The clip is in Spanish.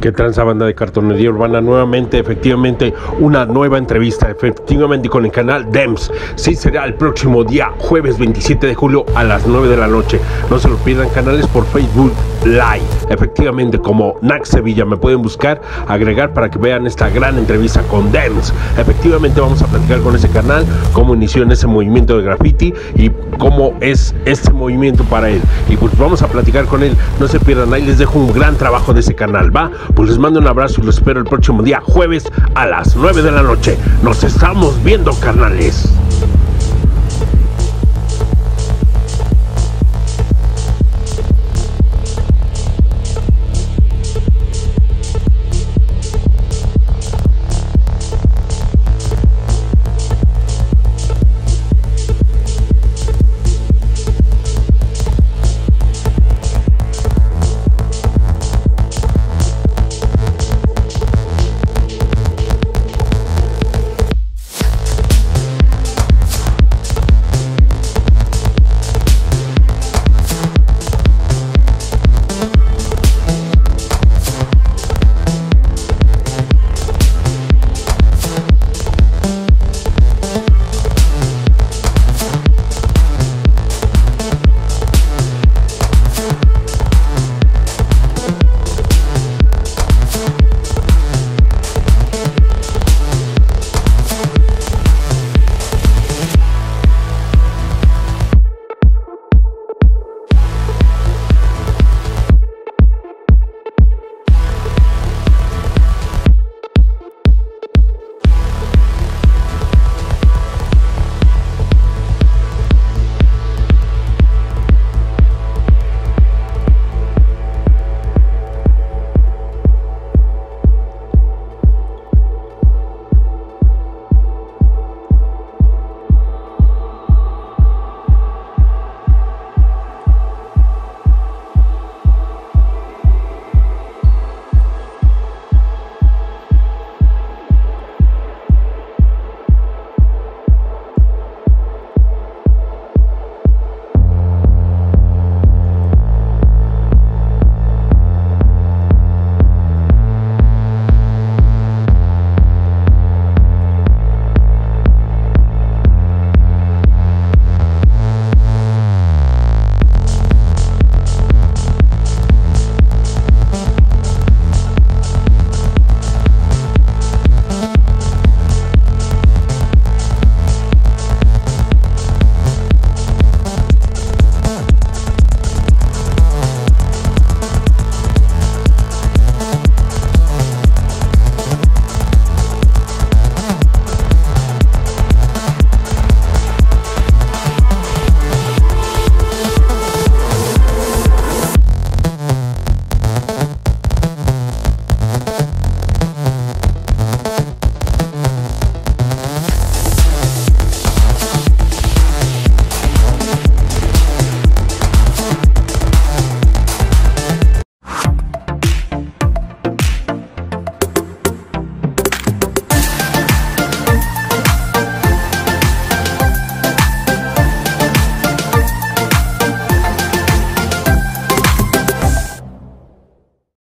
¿Qué tranza, banda de Cartonería Urbana? Nuevamente, efectivamente, una nueva entrevista, efectivamente, con el canal DEMS. Sí, será el próximo día, jueves 27 de julio a las 9 de la noche. No se lo pierdan, canales por Facebook Live. Efectivamente, como Nax Sevilla, me pueden buscar, agregar para que vean esta gran entrevista con DEMS. Efectivamente, vamos a platicar con ese canal, cómo inició en ese movimiento de graffiti y cómo es este movimiento para él. Y pues vamos a platicar con él. No se pierdan, ahí les dejo un gran trabajo de ese canal, ¿va? Pues les mando un abrazo y los espero el próximo día, jueves a las 9 de la noche. Nos estamos viendo, carnales.